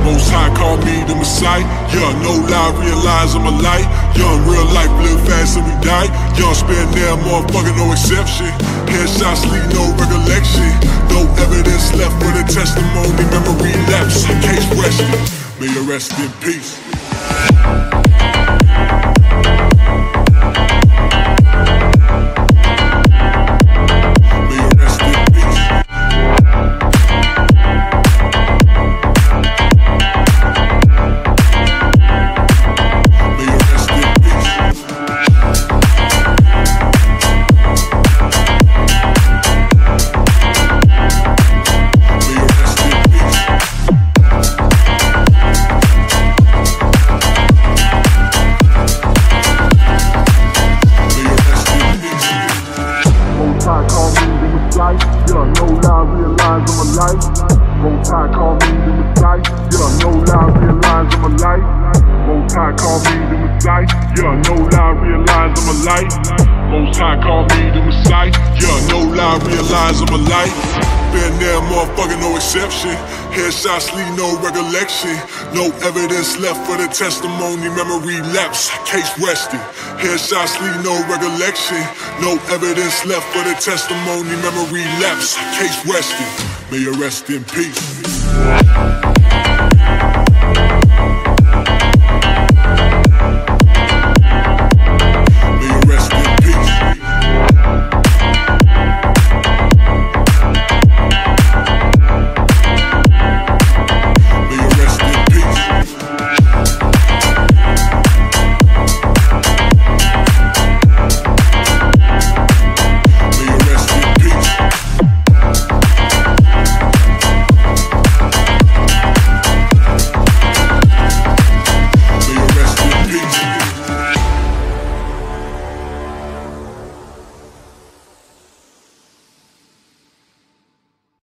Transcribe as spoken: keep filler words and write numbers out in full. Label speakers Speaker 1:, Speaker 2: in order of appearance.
Speaker 1: Most High call me the Messiah. Yeah, no lie, realize I'm a light. Young, real life, live fast and we die. Young, spend there, motherfucker, no exception. Headshots leave no recollection. No evidence left for the testimony. Memory lapse, case rested. May you rest in peace. Most High call me the Messiah. Yeah, no lie, realize I'm a light. Most High call me the Messiah. Yeah, no lie, realize I'm a light. Most High call me the Messiah. Yeah, no lie, realize I'm a light. Been there, motherfucker, no exception. Headshots leave no recollection. No evidence left for the testimony. Memory lapse, case rested. Headshots leave no recollection. No evidence left for the testimony. Memory lapse, case rested. May you rest in peace.